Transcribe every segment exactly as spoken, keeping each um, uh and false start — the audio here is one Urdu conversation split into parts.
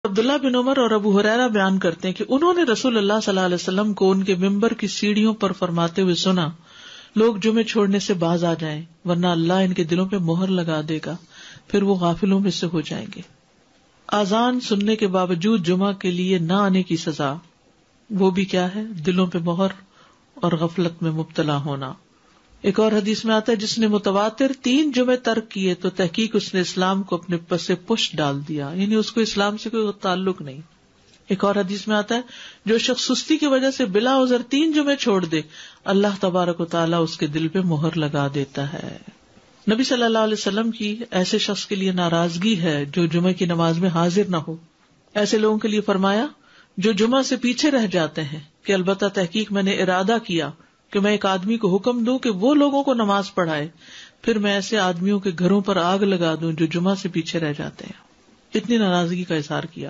عبداللہ بن عمر اور ابو ہریرہ بیان کرتے ہیں کہ انہوں نے رسول اللہ صلی اللہ علیہ وسلم کو ان کے ممبر کی سیڑھیوں پر فرماتے ہوئے سنا، لوگ جمعے چھوڑنے سے باز آ جائیں ورنہ اللہ ان کے دلوں پہ مہر لگا دے گا، پھر وہ غافلوں میں سے ہو جائیں گے۔ اذان سننے کے باوجود جمعہ کے لیے نہ آنے کی سزا، وہ بھی کیا ہے؟ دلوں پہ مہر اور غفلت میں مبتلا ہونا۔ ایک اور حدیث میں آتا ہے جس نے متواتر تین جمعے ترک کیے تو تحقیق اس نے اسلام کو اپنے پس پشت ڈال دیا، یعنی اس کو اسلام سے کوئی تعلق نہیں۔ ایک اور حدیث میں آتا ہے جو شخص سستی کی وجہ سے بلا عذر تین جمعے چھوڑ دے، اللہ تبارک و تعالیٰ اس کے دل پہ مہر لگا دیتا ہے۔ نبی صلی اللہ علیہ وسلم کی ایسے شخص کے لیے ناراضگی ہے جو جمعے کی نماز میں حاضر نہ ہو۔ ایسے لوگوں کے لیے فرمایا جو جمعہ سے پیچھے رہ جاتے ہیں کہ البتہ تحقیق میں نے ارادہ کیا کہ میں ایک آدمی کو حکم دوں کہ وہ لوگوں کو نماز پڑھائے، پھر میں ایسے آدمیوں کے گھروں پر آگ لگا دوں جو جمعہ سے پیچھے رہ جاتے ہیں۔ اتنی ناراضگی کا اظہار کیا۔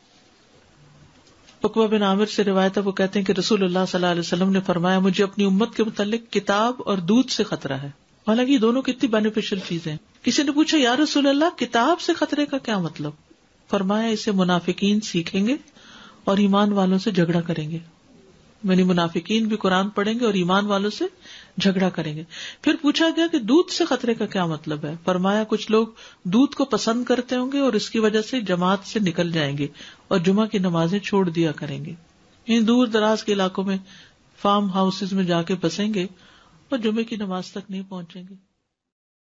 عقبہ بن عامر سے روایت ہے، وہ کہتے ہیں کہ رسول اللہ صلی اللہ علیہ وسلم نے فرمایا مجھے اپنی امت کے متعلق کتاب اور دودھ سے خطرہ ہے۔ حالانکہ یہ دونوں کتنی بینیفیشل چیزیں ہیں۔ کسی نے پوچھا یا رسول اللہ کتاب سے خطرے کا کیا مطلب؟ فرمایا اسے منافقین سیکھیں گے اور ایمان والوں سے جھگڑا کریں گے، یعنی منافقین بھی قرآن پڑھیں گے اور ایمان والوں سے جھگڑا کریں گے۔ پھر پوچھا گیا کہ دودھ سے خطرے کا کیا مطلب ہے؟ فرمایا کچھ لوگ دودھ کو پسند کرتے ہوں گے اور اس کی وجہ سے جماعت سے نکل جائیں گے اور جمعہ کی نمازیں چھوڑ دیا کریں گے، ان دور دراز کے علاقوں میں فارم ہاؤسز میں جا کے بسیں گے اور جمعے کی نماز تک نہیں پہنچیں گے۔